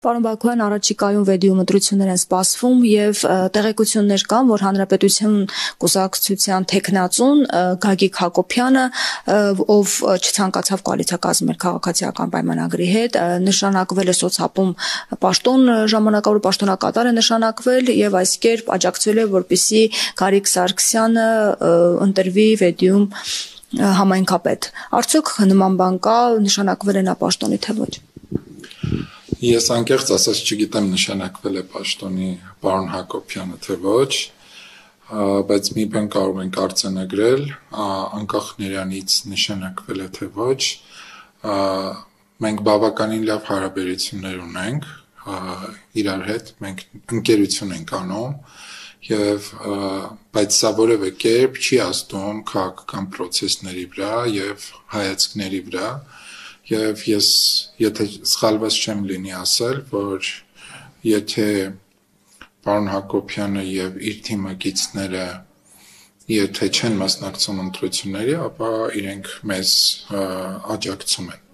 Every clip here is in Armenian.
Պարոն Բակոյան, առաջիկայում վեդիում ընտրություններ են սպասվում եւ տեղեկություններ կան, որ Հանրապետություն կուսակցության տեխնացուն Գագիկ Հակոբյանը, ով չցանկացավ կոալիցիա կազմել քաղաքացիական պայմանագրի հետ, նշանակվել է սոցապում պաշտոն ժամանակավոր պաշտոնակատար է նշանակվել եւ այս կերպ աջակցվել է, որպեսզի Գարիկ Սարգսյանը ընտրվի վեդիում համայնքապետ։ Արդյոք նման բան կա, նշանակվել է նա պաշտոնի թե ոչ։ Ես անկեղծ ասած չգիտեմ նշանակվել է պաշտոնի պարոն Հակոբյանը թե ոչ, բայց մի բան կարող ենք արձանագրել, անկախ նրանից նշանակվել է թե ոչ, մենք բավականին լավ հարաբերություններ ունենք իրար հետ, մենք ընկերություն ենք անում, բայց սա որևէ կերպ չի ազդում քաղաքական պրոցեսների վրա եւ հայացքների վրա, եւ ես եթե սխալված չեմ լինի ասել, որ եթե պարոն Հակոբյանը եւ իր թիմակիցները եթե չեն մասնակցում ընտրությունների, ապա իրենք մեզ աջակցում են։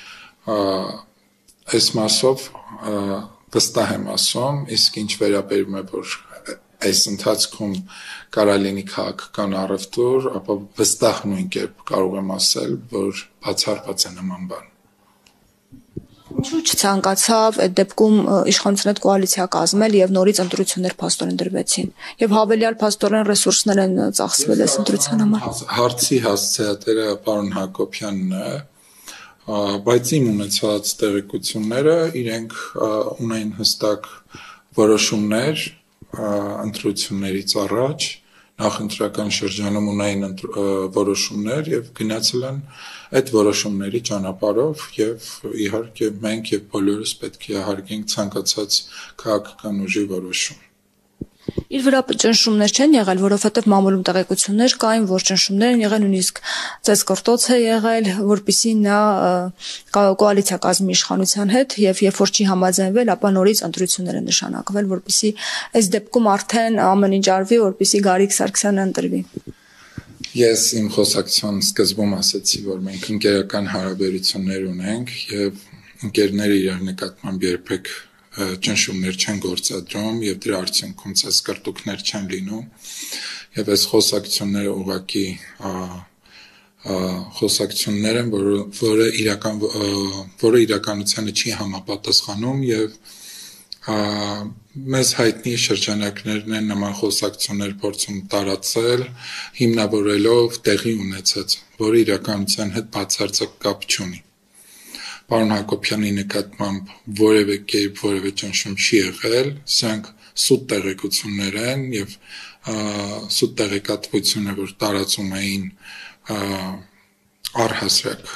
Այս մասով վստահ եմ ասում, իսկ ինչ վերաբերում է, որ այս ընթացքում կարա լինի քաղաքական առևտուր, ապա վստահ նույն կերպ կարող եմ ասել, որ բացառված է նման բան։ Ինչու չցանկացավ այդ դեպքում իշխանության հետ կոալիցիա կազմել եւ նորից ընտրություններ փաստորեն դրվեցին եւ հավելյալ փաստորեն ռեսուրսներ են ծախսվել այս ընտրության համար։ Հարցի հասցեատերը պարոն Հակոբյանն է, բայց իմ ունեցած տեղեկությունները իրենք ունեն հստակ որոշումներ ընտրություններից առաջ նախընտրական շրջանում ունեն որոշումներ եւ գնացել են այդ որոշումների ճանապարհով եւ իհարկե մենք եւ բոլորս պետք է հարգենք ցանկացած քաղաքական ուժի որոշում։ Իր վրա ճնշումներ չեն եղել, որովհետև մամուլում տեղեկություններ կային, որ ճնշումներ են եղել, նույնիսկ ծեսկրտոց է եղել, որպեսզի նա կոալիցիա կազմի իշխանության հետ եւ երբ որ չի համաձայնվել, ապա նորից ընտրություններ են նշանակվել, որպեսզի այս դեպքում արդեն ամեն ինչ արվի, որպեսզի Գարիկ Սարգսյանը ընտրվի։ Ես իմ խոսակցության սկզբում ասացի, որ մենք ընկերական հարաբերություններ ունենք եւ ընկերները իրար նկատմամբ երբեք ճնշումներ չեն գործադրում եւ դրա արդյունքում ծեսկրտուկներ չեն լինում եւ այս խոսակցությունները ուղղակի խոսակցություններ են, որը իրականությանը չի համապատասխանում եւ մեզ հայտնի շրջանակներն են նման խոսակցություններ փորձում տարածել հիմնավորելով տեղի ունեցած, որը իրականության հետ բացարձակ կապ չունի։ Պարոն Հակոբյանի նկատմամբ որևէ կերպ որևէ ճնշում չի եղել, սրանք սուտ տեղեկություններ են եւ սուտ տեղեկատվությունը, որ տարածում էին առհասարակ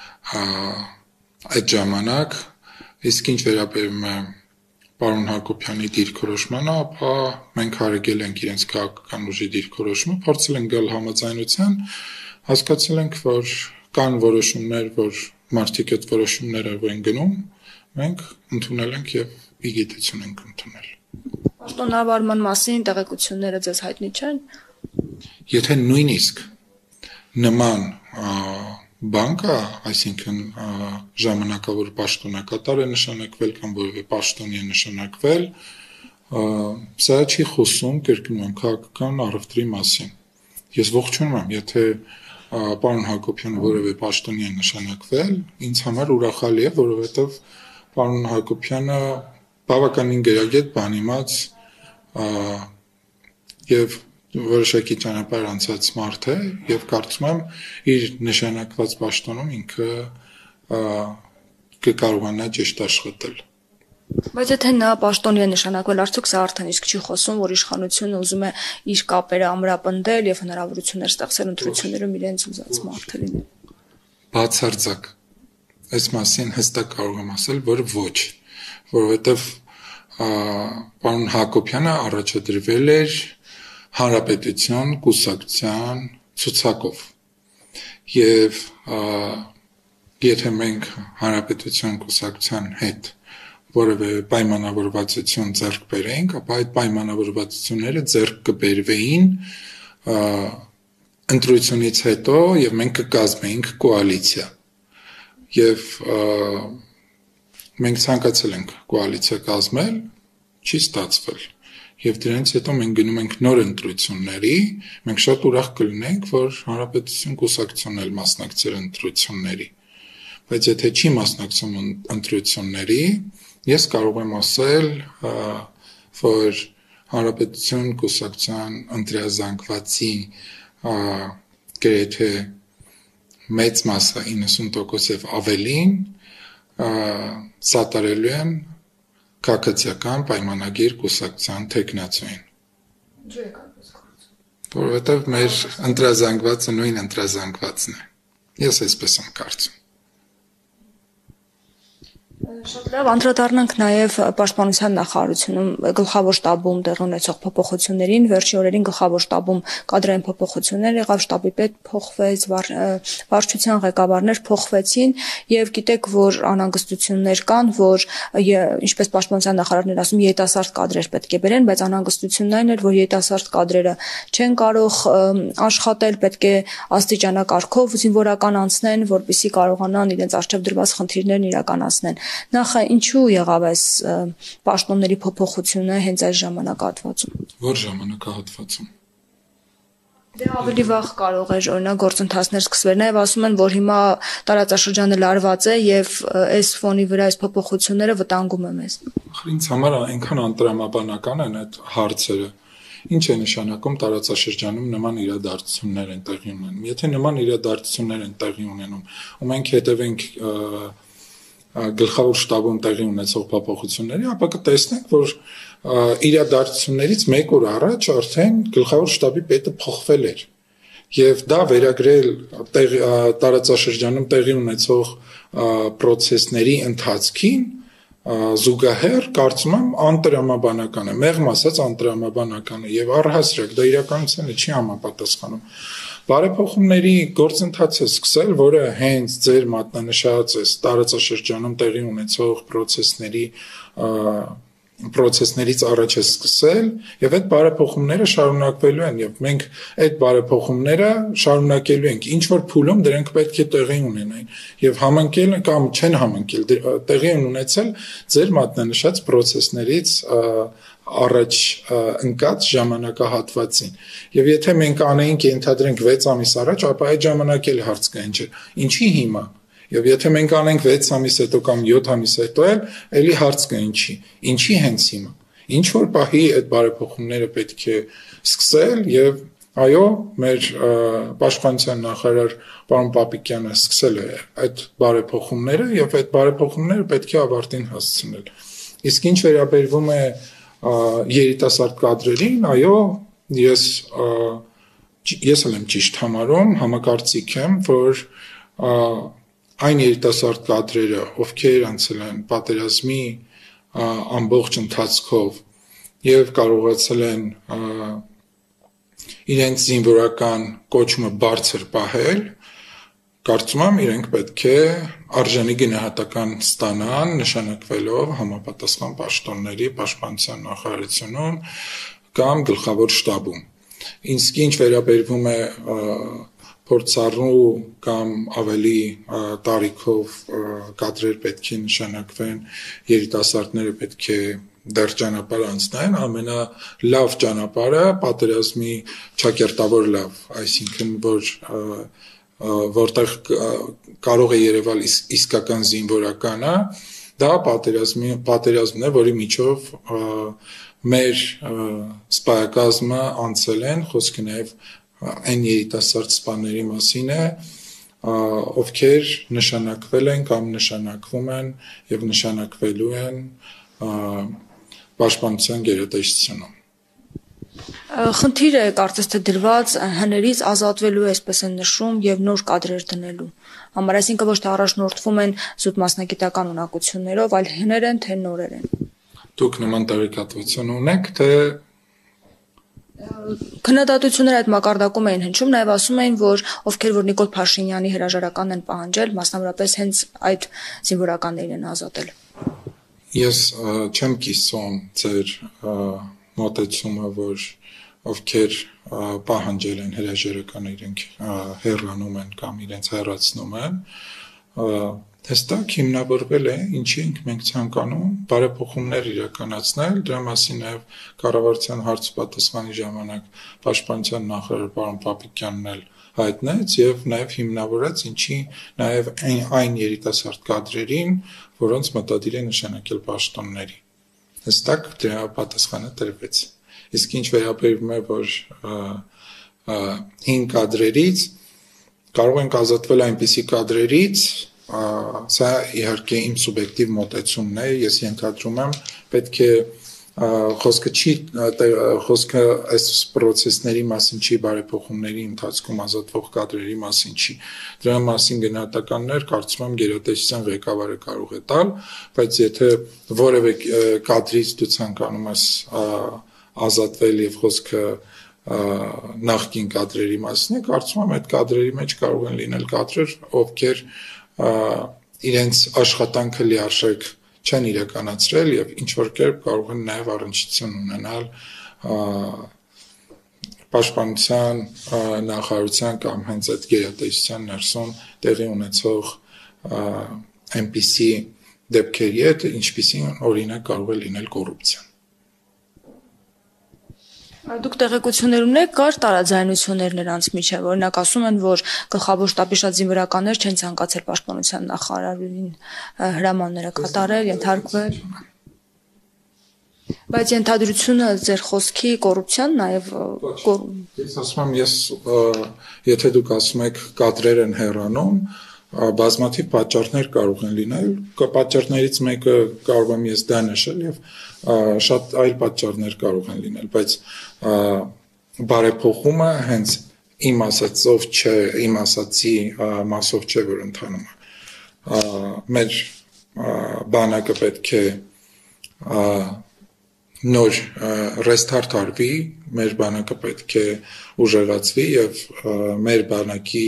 այդ ժամանակ, իսկ ինչ վերաբերում է պարոն Հակոբյանի դիրքորոշմանը, ապա մենք հարήγել ենք իրենց քաղաքական ուժի դիրքորոշումը, փորձել ենք գալ համաձայնության, հասկացել ենք, որ կան որոշումներ, որ մարդիկ այդ որոշումները են գնում, մենք ընդունել ենք եւ ի գիտություն ենք ընդունել։ Պաշտոնավարման մասին տեղեկությունները ձեզ հայտնի չեն։ Եթե նույնիսկ նման բան կա, այսինքն ժամանակավոր պաշտոնակատար է նշանակվել կամ որևէ պաշտոնի է նշանակվել, սա չի խոսում կրկնում եմ քաղաքական առևտրի մասին։ Ես ողջունում եմ, եթե պարոն Հակոբյանը որևէ պաշտոնի է նշանակվել, ինձ համար ուրախալի է, որովհետև պարոն Հակոբյանը բավականին գրագետ բանիմաց եւ որոշակի ճանապարհ անցած մարդ է եւ կարծում եմ իր նշանակված պաշտոնում ինքը կկարողանա ճիշտ աշխատել։ Բայց եթե նա պաշտոնի է նշանակվել, արդյոք սա արդեն իսկ չի խոսում, որ իշխանությունը ուզում է իր կապերը ամրապնդել եւ հնարավորություններ ստեղծել ընտրություններում իրենց ուզած մարդը լինել։ Բացարձակ այս մասին հստակ կարող եմ ասել, որ ոչ, որովհետեւ պարոն Հակոբյանը առաջադրվել էր Հանրապետության կուսակցության ցուցակով եւ եթե մենք Հանրապետության կուսակցության հետ որևէ պայմանավորվածություն ձեռք բերենք, ապա այդ պայմանավորվածությունները ձեռք կբերվեին ընտրությունից հետո եւ մենք կկազմեինք կոալիցիա։ Եվ մենք ցանկացել ենք կոալիցիա կազմել, չի ստացվել։ Եվ դրանից հետո մենք գնում ենք նոր ընտրությունների, մենք շատ ուրախ կլինենք, որ Հանրապետություն կուսակցությունն էլ մասնակցեր ընտրությունների։ Բայց եթե չի մասնակցում ընտրությունների, ես կարող եմ ասել, որ Հանրապետություն կուսակցության ընտրազանգվածի գրեթե մեծ մասը 90% եւ ավելին սատարելու են քաղաքացիական պայմանագիր կուսակցության տեխնացուին։ Ինչու է այդպես կարծում։ Որովհետեւ մեր ընտրազանգվածը նույն ընտրազանգվածն է։ Ես այսպես եմ կարծում։ Շատ լավ, անդրադառնանք նաև Պաշտպանության նախարարությունում գլխավոր շտաբում տեղի ունեցող փոփոխություններին, վերջի օրերին գլխավոր շտաբում կադրային փոփոխություններ եղավ, շտաբի պետ փոխվեց, վարչության ղեկավարներ փոխվեցին եւ գիտեք, որ անհանգստություններ կան, որ ինչպես Պաշտպանության նախարարն էր ասում, երիտասարդ կադրեր պետք է բերեն, բայց անհանգստությունն այն էր, որ երիտասարդ կադրերը չեն կարող աշխատել, պետք է աստիճանակարգով զինվորական անցնեն, որպեսզի կարողանան իրենց առջև դրված խնդիրներն իրականացնեն։ Նախ ինչու եղավ այս պաշտոնների փոփոխությունը հենց այս ժամանակահատվածում։ Որ ժամանակահատվածում։ Դե ավելի վաղ կարող էր օրինակ գործընթացներ սկսվել։ Նաև ասում են, որ հիմա տարածաշրջանը լարված է եւ այս ֆոնի վրա այս փոփոխությունները վտանգում է մեզ։ Ինձ համար այնքան անտրամաբանական են այդ հարցերը։ Ինչ է նշանակում տարածաշրջանում նման իրադարձություններ են տեղի ունենում։ Եթե նման իրադարձություններ են տեղի ունենում, ու մենք հետևենք գլխավոր շտաբում տեղի ունեցող փոփոխությունների, ապա կտեսնենք, որ իրադարձություններից մեկ օր առաջ արդեն գլխավոր շտաբի պետը փոխվել էր։ Եվ դա վերագրել տարածաշրջանում տեղի ունեցող process-ների ընթացքին զուգահեռ կարծում եմ անտրամաբանական է, մեղմ ասած անտրամաբանական է եւ առհասարակ դա իրականությանը չի համապատասխանում։ Բարեփոխումների գործընթացը սկսել, որը հենց ձեր մատնանշած է տարածաշրջանում տեղի ունեցող process-ներից առաջ է սկսել եւ այդ բարեփոխումները շարունակվելու են եւ մենք այդ բարեփոխումները շարունակելու ենք ինչ որ փուլում դրանք պետք է տեղի ունենային եւ համընկել կամ չեն համընկել տեղի են ունեցել ձեր մատնանշած process-ներից առաջ ընկած ժամանակահատվածին եւ եթե մենք անեինք ենթադրենք 6 ամիս առաջ ապա այդ ժամանակ էլ հարց կա ինչի հիմա եւ եթե մենք անենք 6 ամիս հետո կամ 7 ամիս հետո էլի հարց կա ինչի հենց հիմա ինչ որ պահի այդ բարեփոխումները պետք է սկսել եւ այո մեր պաշտպանության նախարար պարոն Պապիկյանը սկսել է այդ բարեփոխումները եւ այդ բարեփոխումները պետք է ավարտին հասցնել իսկ ինչ վերաբերվում է երիտասարդ կադրերին, այո, ես էլ եմ ճիշտ համարում, համակարծիք եմ, որ այն երիտասարդ կադրերը, ովքեր անցել են պատերազմի ամբողջ ընթացքով եւ կարողացել են իրենց զինվորական կոչումը բարձր պահել, կարծում եմ իրենք պետք է արժանի գնահատական ստանան նշանակվելով համապատասխան պաշտոնների պաշտպանության նախարարությունում կամ գլխավոր շտաբում։ Իսկ ինչ վերաբերվում է փորձառու կամ ավելի տարիքով կադրեր պետք է նշանակվեն, երիտասարդները պետք է դեռ ճանապարհ անցնեն, ամենալավ ճանապարհը պատերազմի ճակերտավոր լավ, այսինքն որտեղ կարող է երևալ իսկական զինվորականը, դա պատերազմն է, որի միջով մեր սպայակազմը անցել են, խոսքը նաև այն երիտասարդ սպաների մասին է, ովքեր նշանակվել են կամ նշանակվում են եւ նշանակվելու են պաշտպանության գերատեսչությունում։ Խնդիրը կարծես թե դրված հներից ազատվելու այսպես են նշում եւ նոր կադրեր դնելու համար, այսինքն ոչ թե առաջնորդվում են զուտ մասնագիտական ունակություններով, այլ հներ են թե նորեր են։ Դուք նման տեղեկատվություն ունեք, թե քննադատությունները այդ մակարդակում էին հնչում, նաև ասում էին, որ ովքեր որ Նիկոլ Փաշինյանի հրաժարականն են պահանջել, մասնավորապես հենց այդ զինվորականներին են ազատել։ Ես չեմ կիսում ձեր մոտեցումը, որ ովքեր պահանջել են հրաժարական իրենք հեռանում են կամ իրենց հեռացնում են, Հստակ հիմնավորվել է, ինչի ենք մենք ցանկանում բարեփոխումներ իրականացնել, դրա մասին նաև կառավարության հարց պատասխանի ժամանակ Պաշտպանության նախարար պարոն Պապիկյանն էլ հայտնեց եւ նաև հիմնավորած ինչի նաև այն երիտասարդ կադրերին, որոնց մտադիր է նշանակել պաշտոնների։ Հստակ դրա պատասխանը տրվեց։ Իսկ ինչ վերաբերում է որ 5 կադրերից կարող ենք ազատվել այնպիսի կադրերից սա իհարկե իմ սուբյեկտիվ մոտեցումն է, ես ենթադրում եմ, պետք է խոսքը այս պրոցեսների մասին չի, բարեփոխումների ընթացքում ազատվող կադրերի մասին չի։ Դրա մասին գնահատականներ կարծում եմ գերատեսչության ղեկավարը կարող է տալ, բայց եթե որևէ կադրից դու ցանկանում ես ազատվել եւ խոսքը նախկին կադրերի մասին է, կարծում եմ այդ կադրերի մեջ կարող են լինել կադրեր, ովքեր իրենց աշխատանքը լիարժեք չեն իրականացրել եւ ինչ որ կերպ կարող են նաեւ առնչություն ունենալ պաշտպանության նախարարության կամ հենց այդ գերատեսչության ներսում տեղի ունեցող այնպիսի դեպքերի հետ, ինչպիսին օրինակ կարող է լինել կոռուպցիան։ Դուք տեղեկություններ ունեք, կար տարաձայնություններ նրանց միջև, օրինակ ասում են, որ գլխավոր շտաբի շատ զինվորականներ չեն ցանկացել պաշտպանության նախարարին հրամանները կատարել, ենթարկվել։ Բայց ենթադրությունը ձեր խոսքի կոռուպցիան նաև Ես ասում եմ, եթե դուք ասում եք կադրեր են հեռանում, բազմաթիվ պատճառներ կարող են լինել, պատճառներից մեկը կարող եմ ես դա նշել եւ շատ այլ պատճառներ կարող են լինել, բայց բարեփոխումը հենց իմ ասածով չէ, իմ ասացի մասով չէ, որ ընթանում է։ Մեր բանակը պետք է նոր restart արվի, մեր բանակը պետք է ուժեղացվի եւ մեր բանակի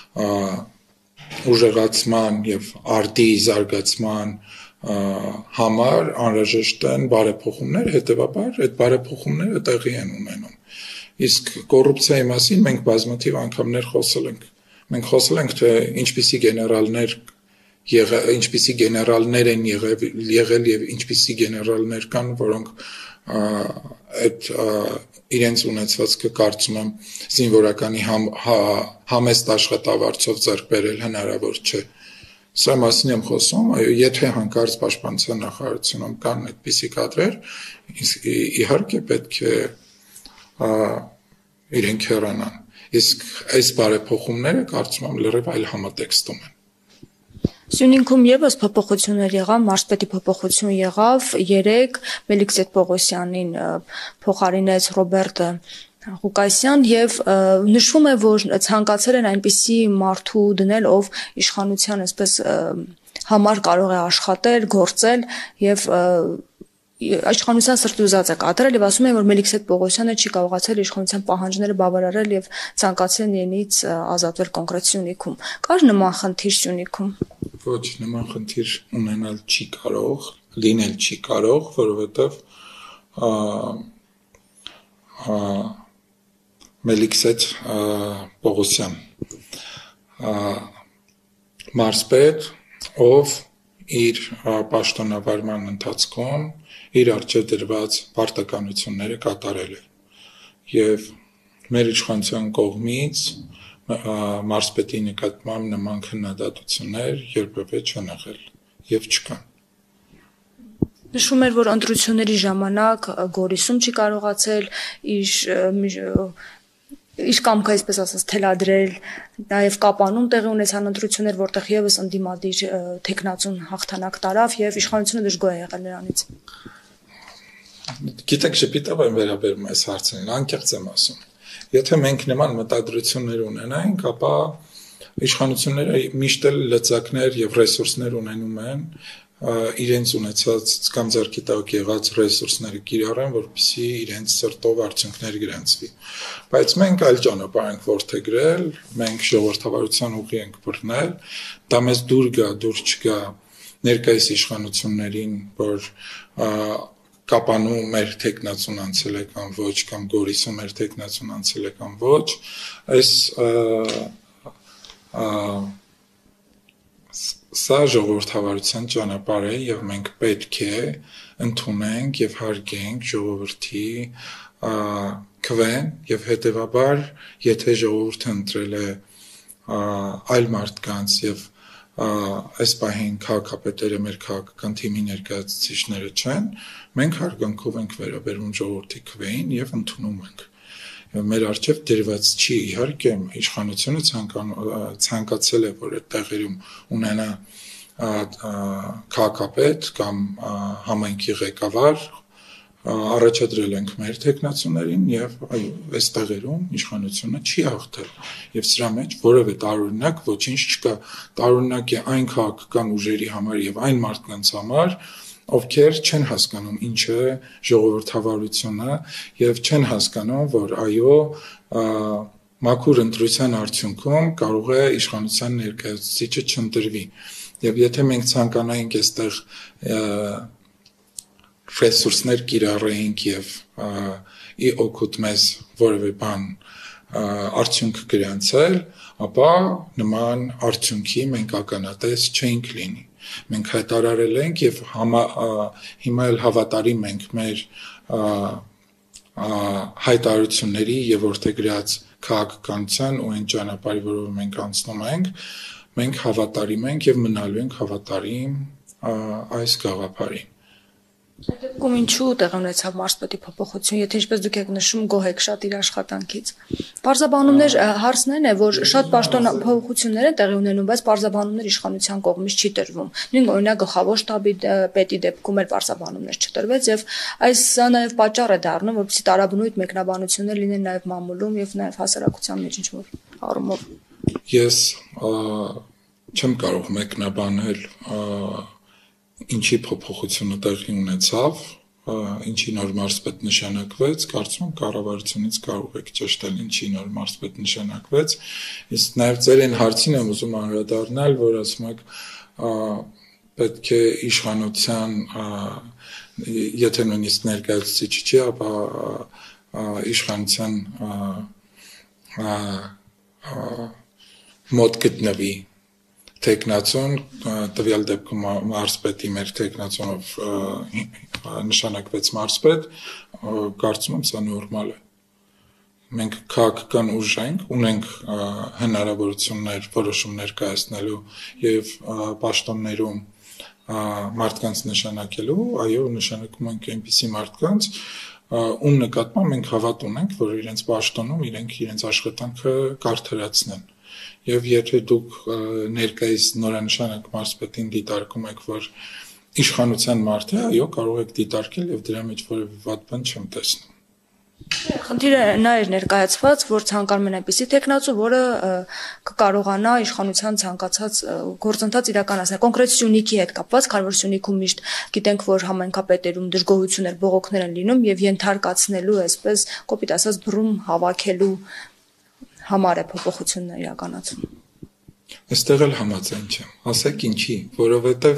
ուժեղացման եւ արտի զարգացման համար անհրաժեշտ են բարեփոխումներ, հետեւաբար այդ բարեփոխումները տեղի են ունենում։ Իսկ կոռուպցիայի մասին մենք բազմաթիվ անգամներ խոսել ենք։ Մենք խոսել ենք, թե ինչպիսի գեներալներ են եղել եւ ինչպիսի գեներալներ կան, որոնք այդ իրենց ունեցվածքը կարծում եմ զինվորականի համեստ աշխատավարձով ձեռք բերել հնարավոր չէ։ Սա մասին եմ խոսում, եթե հանկարծ պաշտպանության նախարարությունում կան այդպիսի կադրեր, իհարկե պետք է իրենք հեռանան։ Իսկ այս բարեփոխումները կարծում եմ լրիվ այլ համատեքստում են։ Սյունիքում եւս փոփոխություններ եղավ, մարզպետի փոփոխություն եղավ, 3 Մելիքսետ Պողոսյանին փոխարինեց Ռոբերտ Ղուկասյան եւ նշվում է, որ ցանկացել են այնպիսի մարդու դնել, ով իշխանության այսպես համար կարող է աշխատել, գործել եւ իշխանության սրտուզած է կատարել եւ ասում են, որ Մելիքսետ Պողոսյանը չի կարողացել իշխանության պահանջները բավարարել եւ ցանկացել իրենից ազատվել կոնկրետ Սյունիքում։ Կար նման խնդիր Սյունիքում։ Ոչ, նման խնդիր ունենալ չի կարող, լինել չի կարող, որովհետև Մելիքսետ Պողոսյան մարզպետ, ով իր պաշտոնավարման ընթացքում իր առջև դրված պարտականությունները կատարել է եւ մեր իշխանության կողմից մարզպետի նկատմամբ նման քննադատություններ երբևէ չեն եղել եւ չկան։ Նշվում էր, որ ընտրությունների ժամանակ Գորիսում չի կարողացել իր կամքը, այսպես ասած, թելադրել, նաև Կապանում տեղի ունեցան ընտրություններ, որտեղ եւս ընդդիմադիր տեխնացուն հաղթանակ տարավ եւ իշխանությունը դժգոհ է եղել նրանից։ Գիտեք, շփիտով եմ վերաբերում այս հարցին, անկեղծ եմ ասում։ Եթե մենք նման մտադրություններ ունենայինք, ապա իշխանությունները միշտ էլ լծակներ եւ ռեսուրսներ ունենում են իրենց ունեցած կամ ձեռքի տակ եղած ռեսուրսները կիրառեն, որպեսզի իրենց սրտով արդյունքներ գրանցվի։ Բայց մենք այլ ճանապարհ ենք որդեգրել, մենք ժողովրդավարության ուղի ենք բռնել, դա մեզ դուր գա, դուր չգա ներկայիս իշխանություններին, որ Կապանում մեր տեխնացուն անցել է կամ ոչ, կամ Գորիսում մեր տեխնացուն անցել է կամ ոչ, այս Սա ժողովրդավարության ճանապարհ է եւ մենք պետք է ընդունենք եւ հարգենք ժողովրդի քվեն եւ հետեւաբար եթե ժողովուրդը ընտրել է այլ մարդկանց եւ այս պահին քաղաքապետերը մեր քաղաքական թիմի ներկայացուցիչները չեն, մենք հարգանքով ենք վերաբերվում ժողովրդի քվեին եւ ընդունում ենք։ Մեր արժեվ դրված չի իհարկե իշխանությունը ցանկացել է որ այդ տեղերում ունենա քաղաքապետ կամ համայնքի ղեկավար առաջադրել ենք մեր տեխնացուներին եւ այս տեղերում իշխանությունը չի հաղթել եւ սրա մեջ որևէ տարօրինակ ոչինչ չկա տարօրինակ է այն քաղաքական ուժերի համար եւ այն մարդկանց համար ովքեր չեն հասկանում ինչ է ժողովրդավարությունը եւ չեն հասկանում որ այո մաքուր ընտրության արդյունքում կարող է իշխանության ներկայացուցիչը չընտրվի եւ եթե մենք ցանկանայինք այստեղ ռեսուրսներ կիրառեինք եւ ի օգուտ մեզ որևէ բան արդյունք գրանցել ապա նման արդյունքի մենք ականատես չէինք լինի մենք հայտարարել ենք եւ հիմա էլ հավատարիմ ենք մեր հայտարարությունների եւ որտեղգրած քաղաքականության ու այն ճանապարհի որով մենք անցնում մենք հավատարիմ ենք եւ մնալու ենք հավատարիմ այս գաղափարին Դեպքում ինչու տեղի ունեցավ մարզպետի փոփոխություն, եթե ինչպես դուք եք նշում գոհ եք շատ իր աշխատանքից։ Պարզաբանումներ հարցն այն է, որ շատ պաշտոն փոփոխություններ են տեղի ունենում, բայց պարզաբանումներ իշխանության կողմից չի տրվում։ Նույն օրինակ գլխավոր շտաբի պետի դեպքում էլ պարզաբանումներ չտրվեց եւ սա նաեւ պատճառ է դառնում, որպեսզի տարաբնույթ մեկնաբանություններ լինեն նաեւ մամուլում եւ նաեւ հասարակության մեջ ինչ-որ առումով։ Ես չեմ կարող մեկնաբանել ինչի փոփոխությունը տեղի ունեցավ, ինչի նոր մարզպետ նշանակվեց, կարծում եմ կառավարությունից կարող եք ճշտել ինչի նոր մարզպետ նշանակվեց, իսկ նաև ձերին հարցին եմ ուզում անդրադառնալ, որ ասում եք պետք է իշխանության եթե նույնիսկ ներկայացուցիչ չի, ապա իշխանության մոտ գտնվի տեխնացուն տվյալ դեպքում մարզպետի մեր տեխնացունով նշանակվեց մարզպետ, կարծում եմ սա նորմալ է։ Մենք քաղաքական ուժ ենք, ունենք հնարավորություններ որոշումներ կայացնելու եւ պաշտոններում մարդկանց նշանակելու, այո, նշանակում ենք այնպիսի մարդկանց, ում նկատմամբ մենք հավատ ունենք, որ իրենց պաշտոնում իրենց աշխատանքը կարդարացնեն։ Եվ եթե դուք ներկայիս նորանշանակ մարզպետին դիտարկում եք, որ իշխանության մարդ է, այո, կարող եք դիտարկել եւ դրա մեջ որևէ վատ բան չեմ տեսնում։ Խնդիրը նա էր ներկայացված, որ ցանկանում են այնպիսի տեխնացու, որը կկարողանա իշխանության ցանկացած գործընթաց իրականացնել։ Կոնկրետ Սյունիքի հետ կապված, քանի որ Սյունիքում միշտ գիտենք, որ համայնքապետերում դժգոհություններ, բողոքներ են լինում եւ ենթարկացնելու, այսպես կոպիտ ասած, բռում հավաքելու համար է փոփոխությունն իրականացում։ Այստեղ էլ համաձայն չեմ։ Ասեք ինչի, որովհետև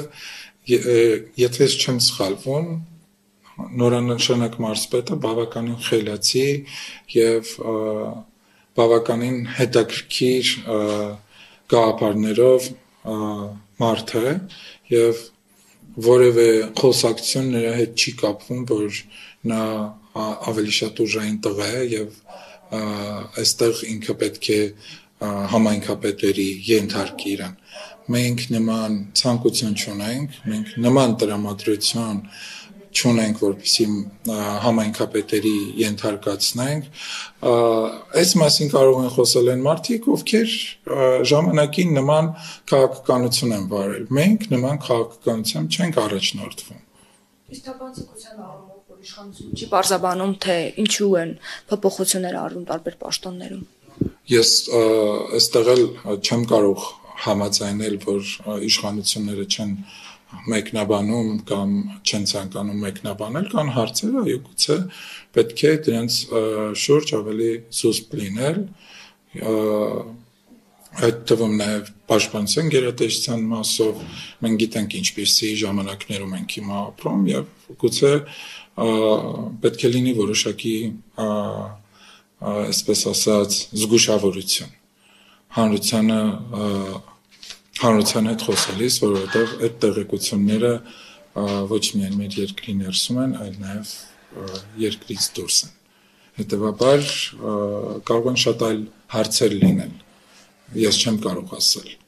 եթե ես չեմ սխալվում, նորանշանակ մարզպետը բավականին խելացի եւ բավականին հետաքրքիր գաղափարներով մարդ է եւ որևէ խոսակցություն նրա հետ չի կապվում, որ նա ավելի շատ ուժային տղա է եւ այստեղ ինքը պետք է համայնքապետերի ենթարկի իրան։ Մենք նման ցանկություն չունենք, մենք նման տրամադրություն չունենք, որպեսզի համայնքապետերի ենթարկացնենք։ Այս մասին կարող են խոսել այն մարդիկ, ովքեր ժամանակին նման քաղաքականություն են վարել։ Մենք նման քաղաքականությամբ չենք առաջնորդվում։ Իսկականացիության առումով որ իշխանությունը չի պարզաբանում, թե ինչու են փոփոխություններ արվում տարբեր պաշտոններում։ Ես այստեղ էլ չեմ կարող համաձայնել, որ իշխանությունները չեն մեկնաբանում կամ չեն ցանկանում մեկնաբանել, կան հարցեր, այո, գուցե պետք է դրանց շուրջ ավելի զուսպ լինել, այդ թվում նաև պաշտպանության գերատեսչության մասով մենք գիտենք ինչպիսի ժամանակներում ենք հիմա ապրում եւ գուցե պետք է լինի որոշակի այսպես ասած զգուշավորություն հանրությանը հանրության հետ խոսելիս, որովհետև այդ տեղեկությունները ոչ միայն մեր երկրի ներսում են, այլ նաև երկրից դուրս են։ Հետևաբար կարող են շատ այլ հարցեր լինել։ Ես չեմ կարող ասել